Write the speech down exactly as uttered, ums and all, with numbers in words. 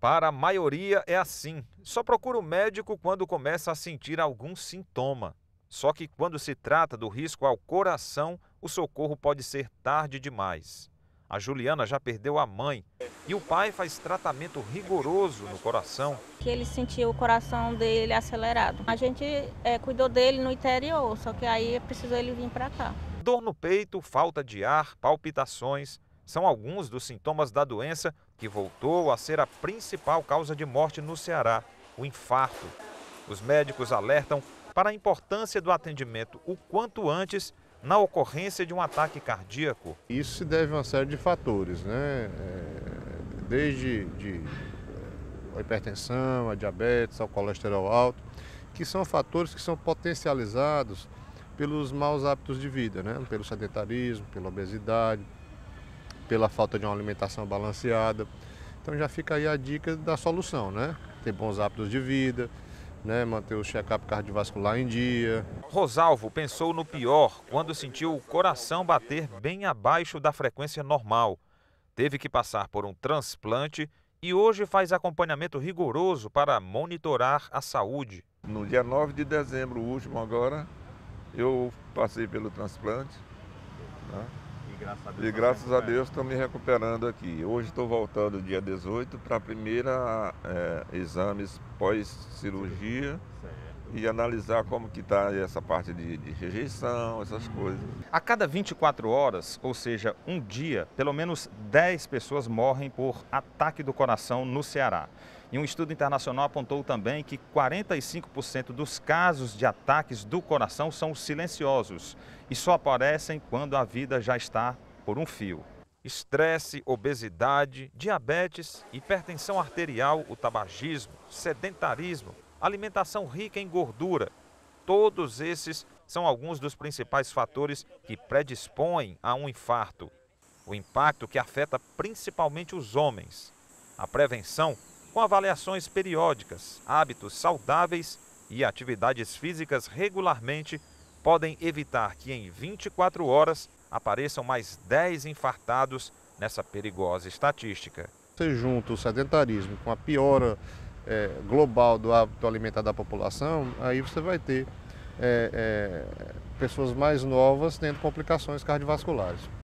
Para a maioria é assim. Só procura o médico quando começa a sentir algum sintoma. Só que quando se trata do risco ao coração, o socorro pode ser tarde demais. A Juliana já perdeu a mãe e o pai faz tratamento rigoroso no coração. Que ele sentiu o coração dele acelerado. A gente é, cuidou dele no interior, só que aí precisou ele vir para cá. Dor no peito, falta de ar, palpitações são alguns dos sintomas da doença que voltou a ser a principal causa de morte no Ceará, o infarto. Os médicos alertam para a importância do atendimento o quanto antes na ocorrência de um ataque cardíaco. Isso se deve a uma série de fatores, né? É, desde de, a hipertensão, a diabetes, ao colesterol alto, que são fatores que são potencializados pelos maus hábitos de vida, né? Pelo sedentarismo, pela obesidade, pela falta de uma alimentação balanceada. Então já fica aí a dica da solução, né? Ter bons hábitos de vida, né? Manter o check-up cardiovascular em dia. Rosalvo pensou no pior quando sentiu o coração bater bem abaixo da frequência normal. Teve que passar por um transplante e hoje faz acompanhamento rigoroso para monitorar a saúde. No dia nove de dezembro, o último agora, eu passei pelo transplante, né? E graças a Deus, e graças a Deus estou me recuperando aqui. Hoje estou voltando dia dezoito para a primeira é, exames pós-cirurgia e analisar como que está essa parte de, de rejeição, essas coisas. A cada vinte e quatro horas, ou seja, um dia, pelo menos dez pessoas morrem por ataque do coração no Ceará. E um estudo internacional apontou também que quarenta e cinco por cento dos casos de ataques do coração são silenciosos e só aparecem quando a vida já está por um fio. Estresse, obesidade, diabetes, hipertensão arterial, o tabagismo, sedentarismo, alimentação rica em gordura. Todos esses são alguns dos principais fatores que predispõem a um infarto. O impacto que afeta principalmente os homens. A prevenção, com avaliações periódicas, hábitos saudáveis e atividades físicas regularmente, podem evitar que em vinte e quatro horas apareçam mais dez infartados nessa perigosa estatística. Você junta o sedentarismo com a piora é, global do hábito alimentar da população, aí você vai ter é, é, pessoas mais novas tendo complicações cardiovasculares.